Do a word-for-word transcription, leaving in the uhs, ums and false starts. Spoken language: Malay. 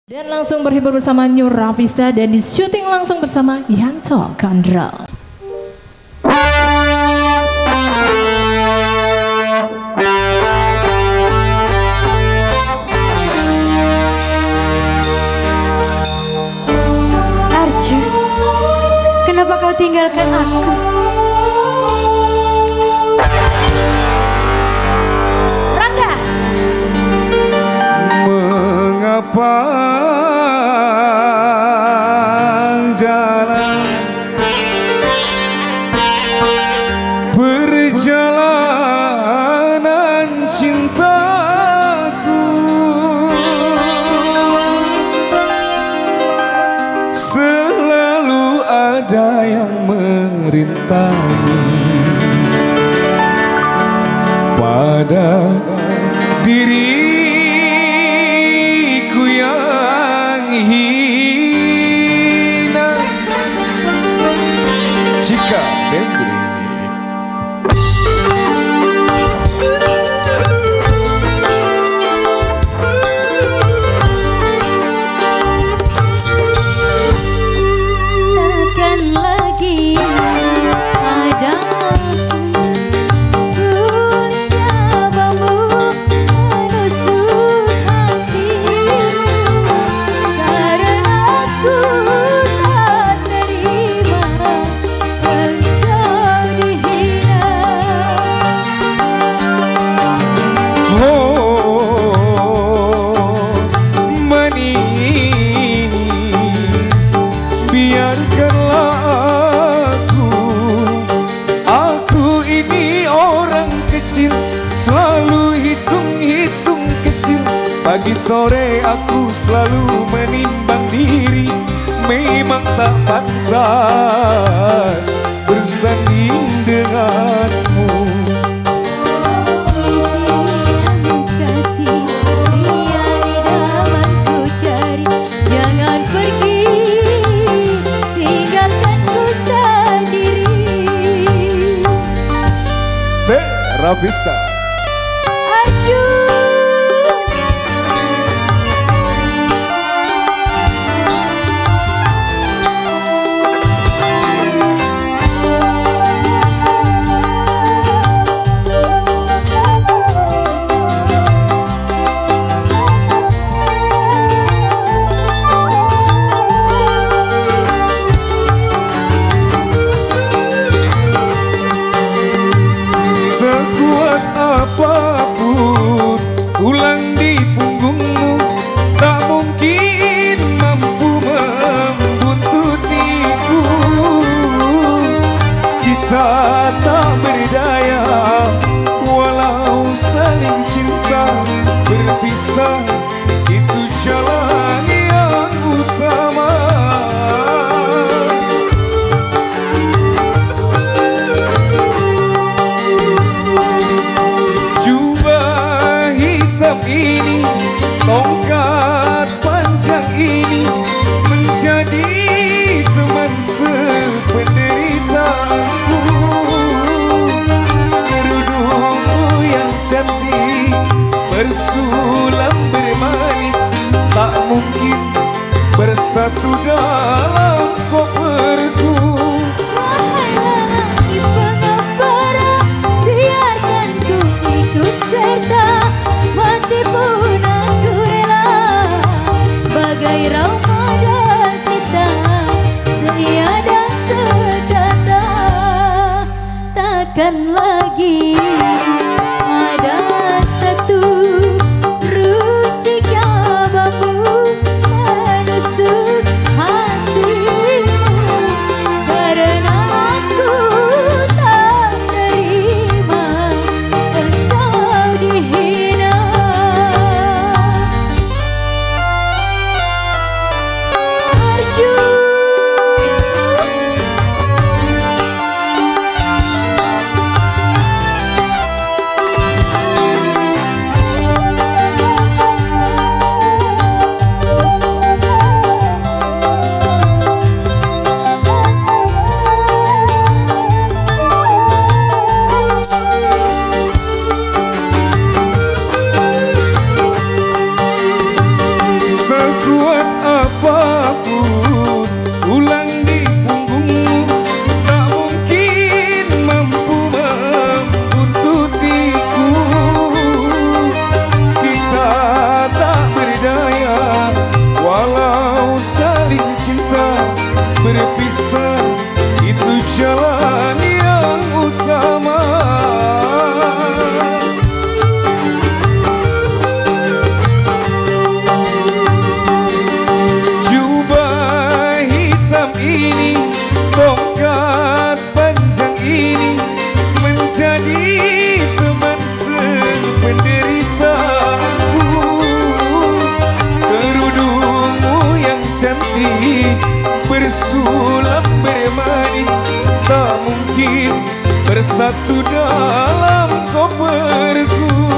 Dan langsung berhibur bersama New Rapista dan di syuting langsung bersama Yanto Kandral. Arjun, kenapa kau tinggalkan aku? Rangga, mengapa dalam perjalanan cintaku selalu ada yang merintangi pada diriku yang hina. Cika Dendri. takkan lagi ada tulisnya bambu menusuk hatimu, karena aku tak terima engkau dihina. Oh, manis, biarkanlah aku. Aku ini orang kecil, selalu hitung-hitung kecil. Pagi sore aku selalu menimbang diri. Memang tak pantas bersanding denganmu. Kasih pria idaman ku cari, jangan pergi tinggalkanku sendiri. Se Rapista. Arjun, sekuat apapun tulang di punggungmu tak mungkin mampu membuntutiku. Kita tak berdaya walau saling cinta, berpisah itu jalan yang utama. Jubah hitam ini, tongkat panjang ini menjadi teman sependeritaanku. Kerudungmu yang cantik bersulam bermanit tak mungkin bersatu dalam koperku. wahai pengembara, biarkan ku ikut serta, mati pun aku rela. Bagai Ramadha Sita, setia dan sejahtera, takkan lagi ada satu runcingnya bambu menusuk hatimu, karena aku tak terima engkau dihina. Arjun, berat apapun ulang di punggungmu, tak mungkin mampu membuntutiku. Kita tak berdaya walau saling cinta, berpisah itu jalan yang utama. Jubah hitam ini, tongkat panjang ini, menjadi teman sependeritaku. Kerudungmu yang cantik bersulap bermani, tak mungkin bersatu dalam koperku.